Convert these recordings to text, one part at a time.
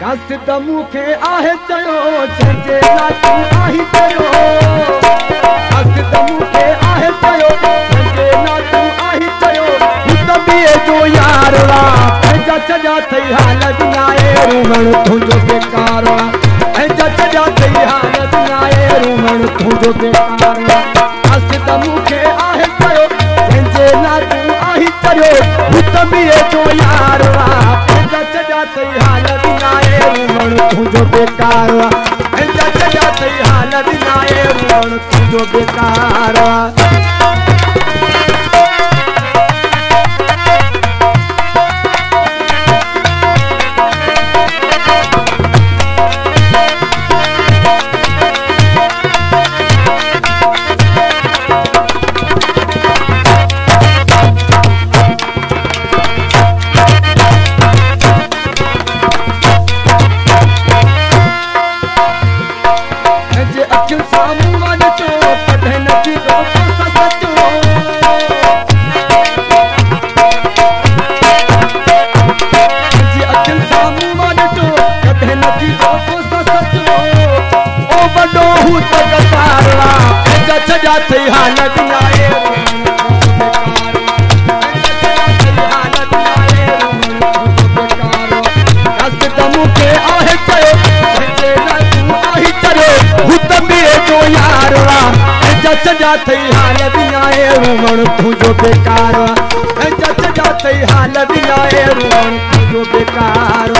कसद मूंखे आहे चयो जंहिंजे लाइ तूं आहीं चयो कसद मूंखे आहे चयो जंहिंजे लाइ तूं आहीं चयो हू त ॿिए जो यार पंहिंजा सॼा अथई हालत नाहे रूमण तुंहिंजो बेकार पंहिंजा सॼा अथई हालत नाहे रूमण तुंहिंजो बेकार कसद मूंखे आहे चयो जंहिंजे लाइ तूं आहीं चयो हू त ॿिए जो यार पंहिंजा सॼा अथई हालत तुंहिंजो बेकार पंहिंजा सॼा अथई हालत नाहे रूमण तुंहिंजो बेकार सॼा अथई हालत नाहे कसद मूंखे आहे चयो जंहिंजे लाइ तूं आहीं चयो हू त ॿिए जो यार पंहिंजा सॼा अथई हालत नाहे रूमण तुंहिंजो बेकार पंहिंजा सॼा अथई हालत नाहे रूमण तुंहिंजो बेकार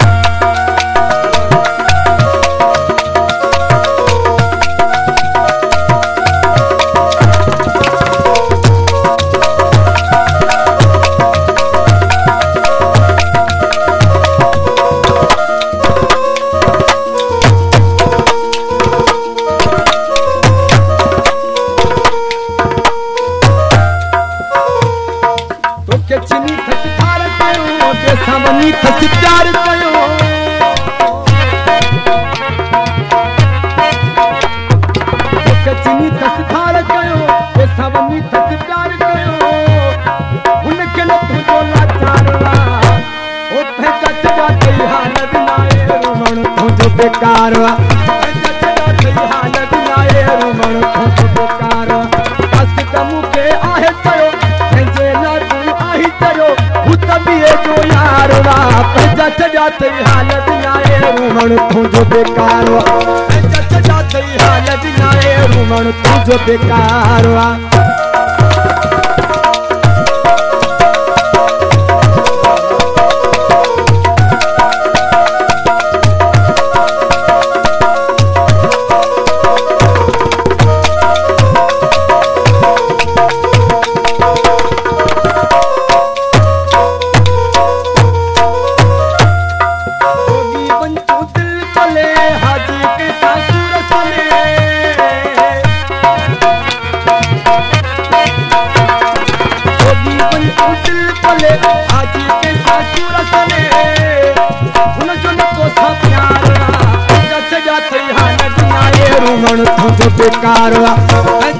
सावनी थस प्यार कयो कचनी थस थार कयो सावनी थस प्यार कयो उनखे न तुंहिंजो लाचार ओ पंहिंजा सॼा अथई हालत नाहे रूमण तुंहिंजो बेकार पंहिंजा सॼा अथई हालत नाहे रूमण तुंहिंजो बेकार कसद मूंखे आहे चयो जंहिंजे लाइ तूं आहीं चयो हू त ॿिए जो यार पंहिंजा सॼा अथई हालत नाहे रूमण तुंहिंजो बेकार पंहिंजा सॼा अथई हालत नाहे रूमण तुंहिंजो बेकार रूमण तुंहिंजो बेकार